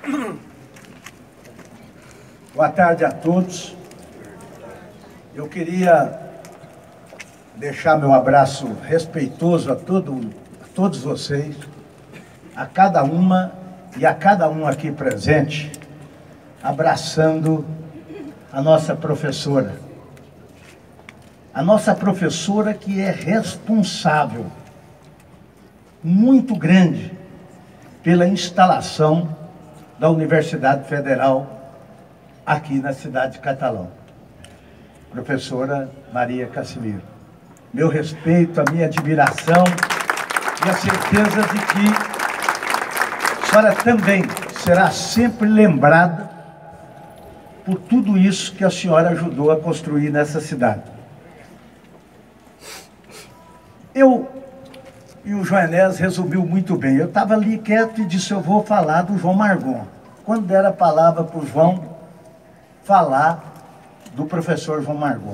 Boa tarde a todos. Eu queria deixar meu abraço respeitoso a todos vocês, a cada uma e a cada um aqui presente, abraçando a nossa professora. A nossa professora que é responsável, muito grande, pela instalação da Universidade Federal aqui na cidade de Catalão. Professora Maria Cassimiro. Meu respeito, a minha admiração e a certeza de que a senhora também será sempre lembrada por tudo isso que a senhora ajudou a construir nessa cidade. E o Joanés resumiu muito bem. Eu estava ali quieto e disse, eu vou falar do João Margon. Quando der a palavra para o João, falar do professor João Margon.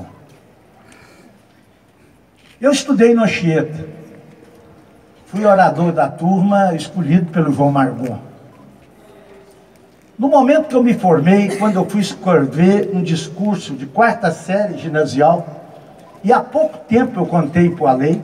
Eu estudei no Anchieta. Fui orador da turma, escolhido pelo João Margon. No momento que eu me formei, quando eu fui escrever um discurso de 4ª série ginasial, e há pouco tempo eu contei para o Alei,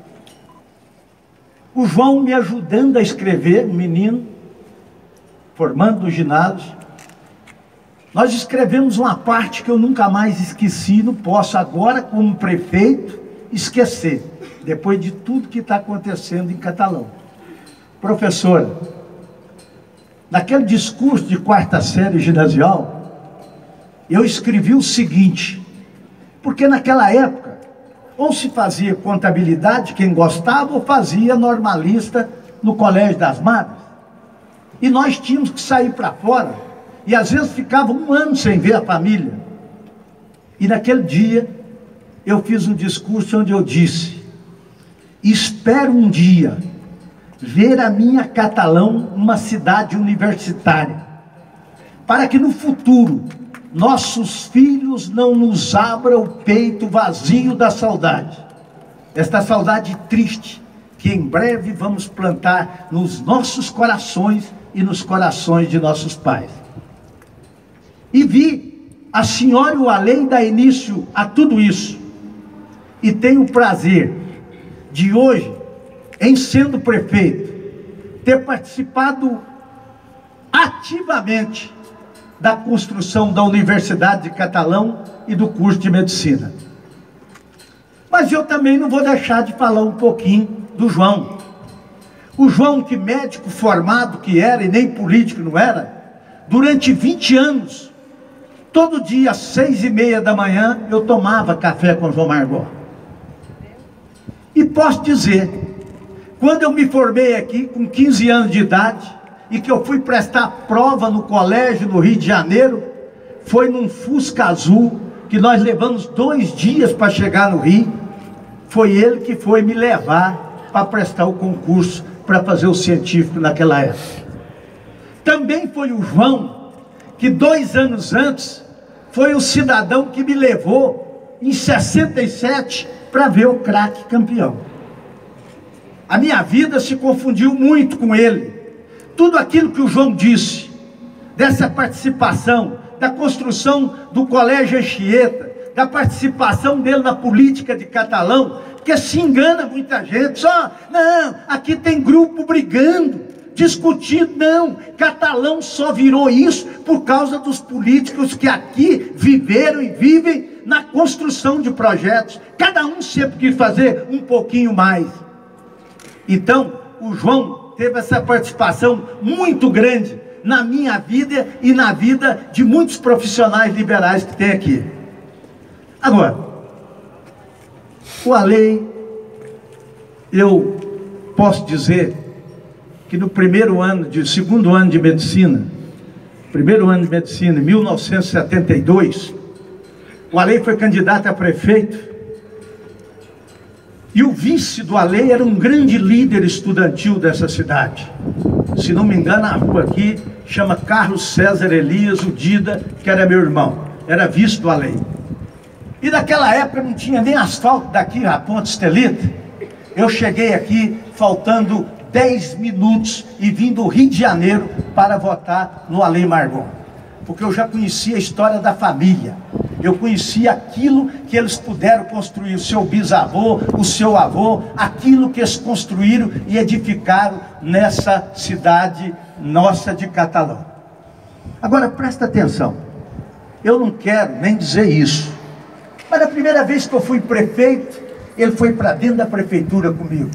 o João me ajudando a escrever, um menino, formando o ginásio, nós escrevemos uma parte que eu nunca mais esqueci, não posso agora, como prefeito, esquecer, depois de tudo que está acontecendo em Catalão. Professora, naquele discurso de 4ª série ginasial, eu escrevi o seguinte, porque naquela época, ou se fazia contabilidade, quem gostava, ou fazia normalista no Colégio das Madres. E nós tínhamos que sair para fora, e às vezes ficava um ano sem ver a família. E naquele dia, eu fiz um discurso onde eu disse, espero um dia ver a minha Catalão uma cidade universitária, para que no futuro nossos filhos não nos abram o peito vazio da saudade, esta saudade triste que em breve vamos plantar nos nossos corações e nos corações de nossos pais. E vi a senhora e o Alei dar início a tudo isso, e tenho o prazer de hoje, em sendo prefeito, ter participado ativamente da construção da Universidade de Catalão e do curso de Medicina. Mas eu também não vou deixar de falar um pouquinho do João. O João, que médico formado que era, e nem político não era, durante 20 anos, todo dia às 6h30 da manhã, eu tomava café com o João Margon. E posso dizer, quando eu me formei aqui, com 15 anos de idade, e que eu fui prestar prova no colégio no Rio de Janeiro, foi num Fusca azul, que nós levamos 2 dias para chegar no Rio, foi ele que foi me levar para prestar o concurso, para fazer o científico naquela época. Também foi o João, que 2 anos antes, foi o cidadão que me levou, em 67, para ver o craque campeão. A minha vida se confundiu muito com ele. Tudo aquilo que o João disse, dessa participação, da construção do Colégio Anchieta, da participação dele na política de Catalão, porque se engana muita gente, só, não, aqui tem grupo brigando, discutindo, não, Catalão só virou isso por causa dos políticos que aqui viveram e vivem na construção de projetos, cada um sempre quis fazer um pouquinho mais. Então, o João teve essa participação muito grande na minha vida e na vida de muitos profissionais liberais que tem aqui. Agora, o Alei, eu posso dizer que no segundo ano de medicina, em 1972, o Alei foi candidato a prefeito. E o vice do Alei era um grande líder estudantil dessa cidade. Se não me engano, a rua aqui chama Carlos César Elias, o Dida, que era meu irmão. Era vice do Alei. E naquela época não tinha nem asfalto daqui a Ponte Estelita. Eu cheguei aqui faltando 10 minutos e vim do Rio de Janeiro para votar no Além Margon. Porque eu já conhecia a história da família. Eu conhecia aquilo que eles puderam construir, o seu bisavô, o seu avô, aquilo que eles construíram e edificaram nessa cidade nossa de Catalão. Agora presta atenção, eu não quero nem dizer isso, mas a primeira vez que eu fui prefeito, ele foi para dentro da prefeitura comigo.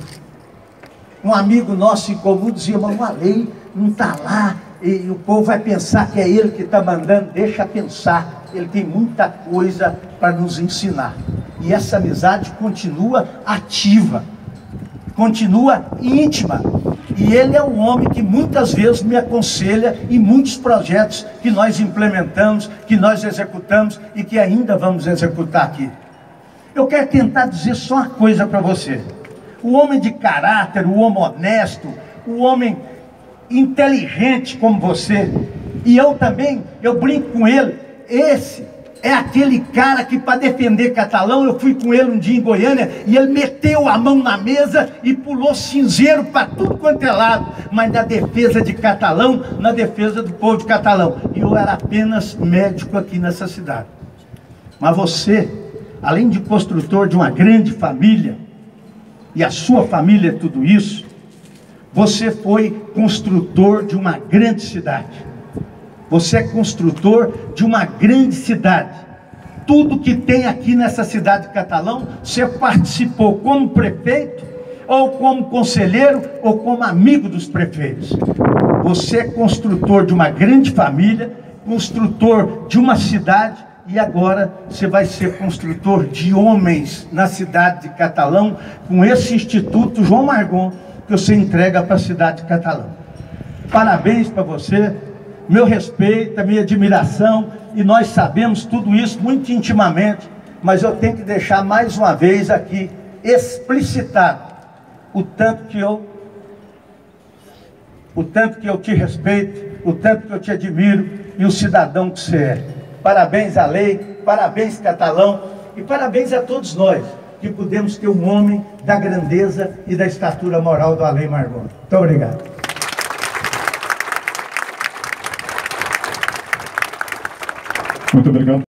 Um amigo nosso em comum dizia, mas o Além não está lá, e o povo vai pensar que é ele que está mandando. Deixa pensar, ele tem muita coisa para nos ensinar. E essa amizade continua ativa, continua íntima. E ele é um homem que muitas vezes me aconselha em muitos projetos que nós implementamos, que nós executamos e que ainda vamos executar aqui. Eu quero tentar dizer só uma coisa para você. O homem de caráter, o homem honesto, o homem inteligente como você, e eu também, eu brinco com ele, esse é aquele cara que para defender Catalão, eu fui com ele um dia em Goiânia, e ele meteu a mão na mesa e pulou cinzeiro para tudo quanto é lado, mas na defesa de Catalão, na defesa do povo de Catalão, e eu era apenas médico aqui nessa cidade. Mas você, além de construtor de uma grande família, e a sua família é tudo isso, você foi construtor de uma grande cidade. Você é construtor de uma grande cidade. Tudo que tem aqui nessa cidade de Catalão, você participou como prefeito, ou como conselheiro, ou como amigo dos prefeitos. Você é construtor de uma grande família, construtor de uma cidade, e agora você vai ser construtor de homens na cidade de Catalão, com esse Instituto João Margon, que você entrega para a cidade de Catalão. Parabéns para você, meu respeito, a minha admiração, e nós sabemos tudo isso muito intimamente, mas eu tenho que deixar mais uma vez aqui explicitado o tanto que eu te respeito, o tanto que eu te admiro e o cidadão que você é. Parabéns à lei, parabéns Catalão e parabéns a todos nós que pudemos ter um homem da grandeza e da estatura moral do Além Margon. Muito obrigado. Muito obrigado.